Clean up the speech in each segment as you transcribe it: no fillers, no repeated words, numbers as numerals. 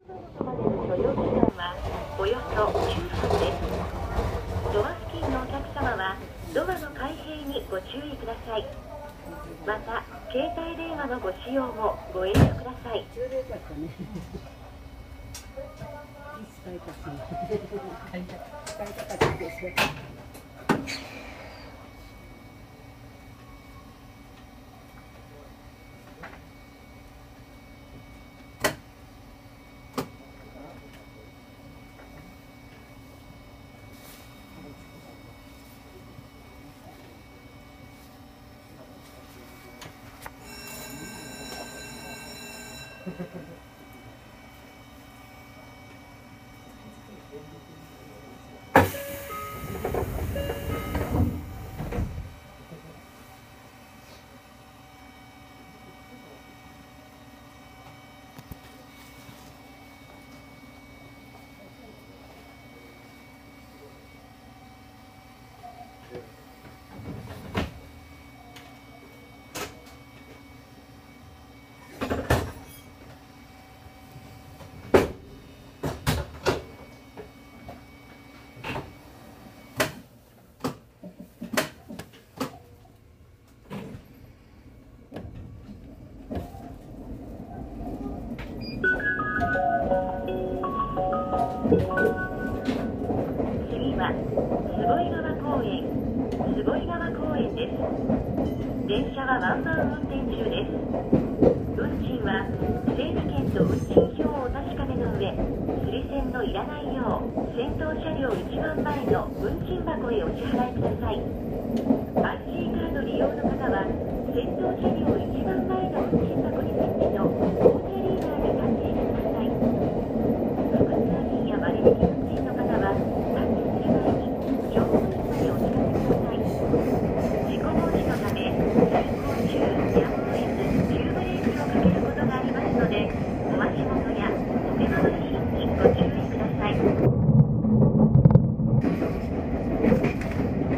までの所要時間はおよそ9分です。ドア付近のお客様はドアの開閉にご注意ください。また、携帯電話のご使用もご遠慮ください。次は坪井川公園です。電車はワンマン運転中です。運賃は整理券と運賃表をお確かめの上、釣り銭のいらないよう先頭車両一番前の運賃箱へお支払いください。IC カード利用の方は先頭車両一番前の運賃箱に設置の大手リーダーにタッチしてください。複数人や割引運賃の方はタッチする前に乗務員までお知らせください。事故防止のため進行中やむを得ず急ブレーキをかけることがありますので、お足元やお手回り品にご注意ください。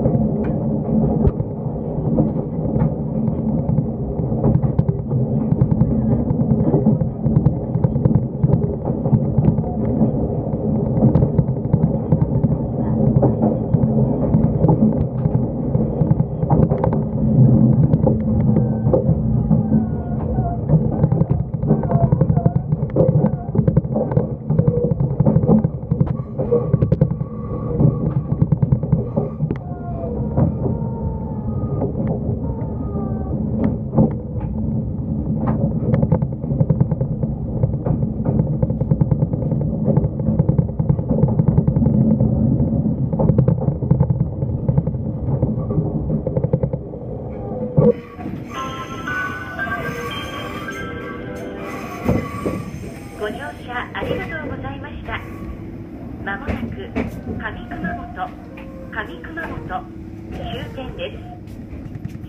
ご乗車ありがとうございました。まもなく上熊本終点です。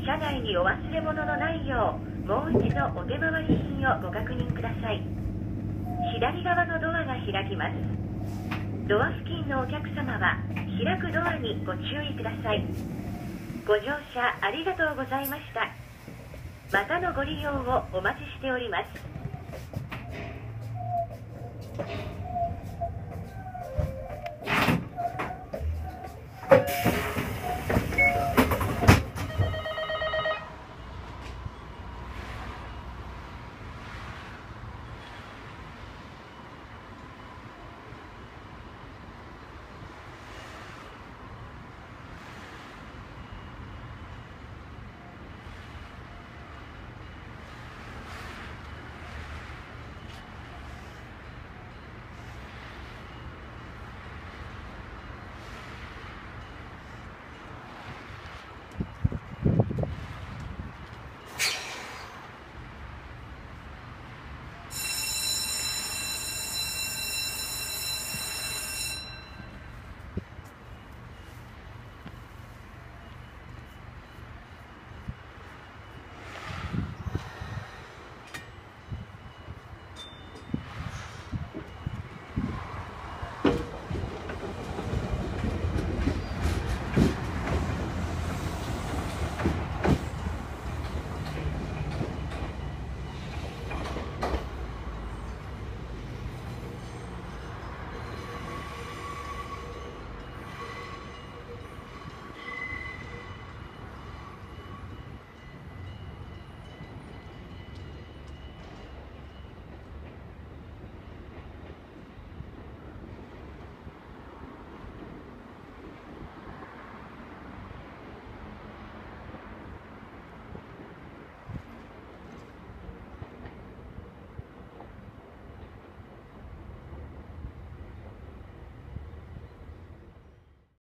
車内にお忘れ物のないよう、もう一度お手回り品をご確認ください。左側のドアが開きます。ドア付近のお客様は開くドアにご注意ください。ご乗車ありがとうございました。またのご利用をお待ちしております。